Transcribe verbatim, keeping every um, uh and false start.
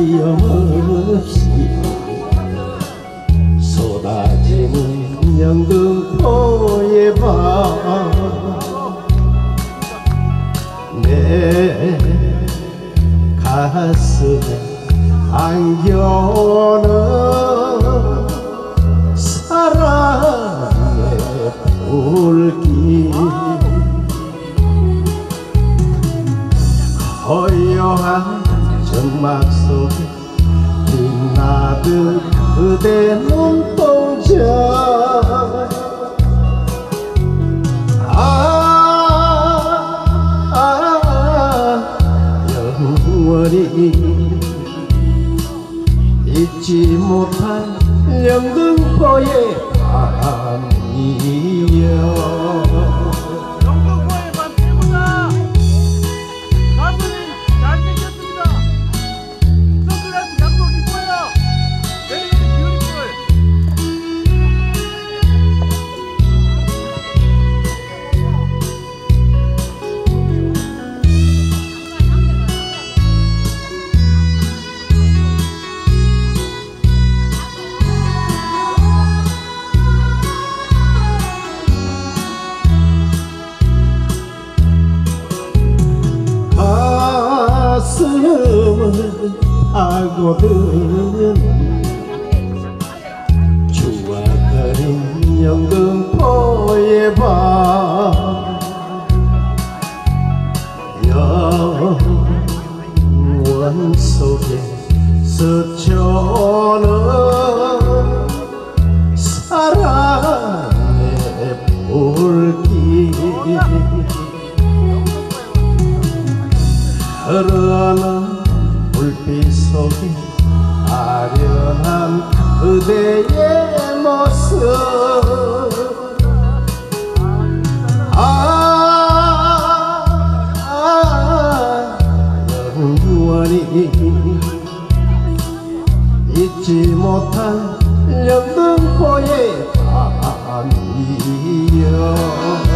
하염없이 쏟아지는 영등포의 밤 내 가슴에 안겨는 사랑의 불길 고요한 정막 속에 빛나듯 그대 눈동자 아, 아 영원히 잊지 못할 영등포의 밤이여 영등포의 밤 최고다. 가수님 잘생겼습니다. 선글라스 양복 이뻐요. 베리 뷰티풀. 가슴을 파고드는 추억거린 영등포의 밤 영원 속에 스쳐오는 사랑의 불길 흐르는 불빛 속에 아련한 그대의 모습 아, 아 영원히 잊지 못할 영등포의 밤이여